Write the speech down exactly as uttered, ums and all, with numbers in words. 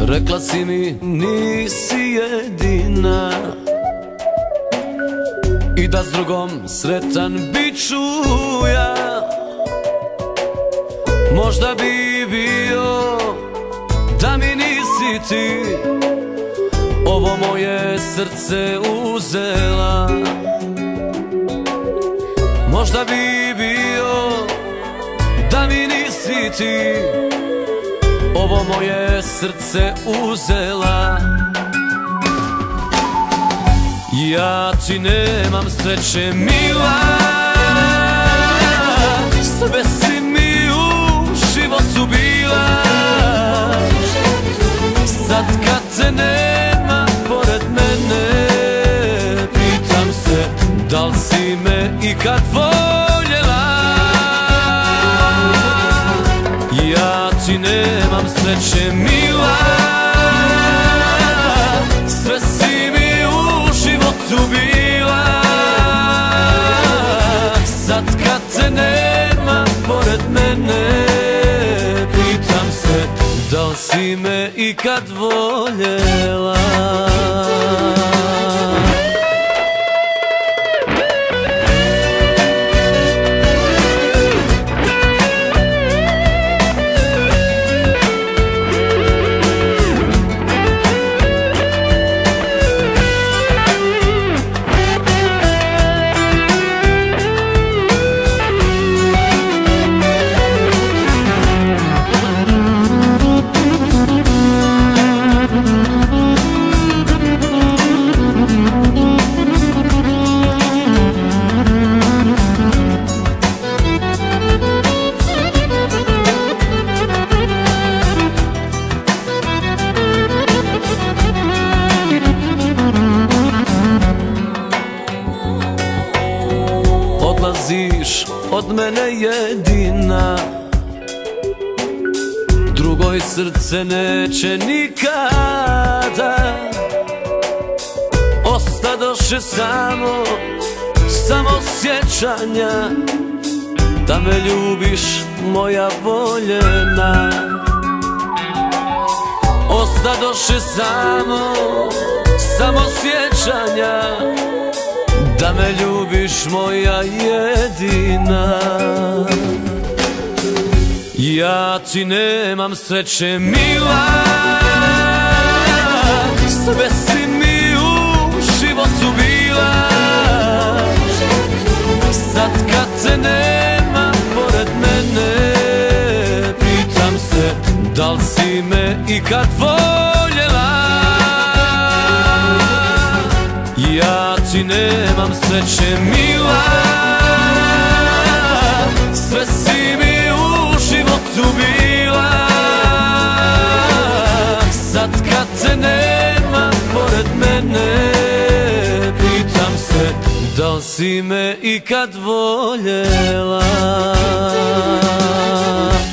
Rekla si mi nisi jedina i da s drugom sretan bit ću ja. Možda bi bio da mi nisi ti ovo moje srce uzela. Možda bi bio da mi nisi ti ovo moje srce uzela. Ja ti nemam sreće mila, sve si mi u životu bila. Sad kad te nema pored mene, pitam se da li si me ikad voljela. Ja ti nemam sreće mila, sve si mi u životu bila. Sad kad te nema pored mene, pitam se da li si me ikad voljela. Odlaziš od mene jedina, drugoj srce neće nikada. Ostadoše samo, samo sjećanja da me ljubiš moja voljena. Ostadoše samo, samo sjećanja da me ljubiš moja jedina. Ja ti nemam sreće mila, sve si mi u životu bila. Sad kad te nema pored mene, pitam se da li si me ikad voljela. Ja ti nemam sreće mila, sve si mi u životu bila. Sad kad te nema pored mene, pitam se da li si me ikad voljela.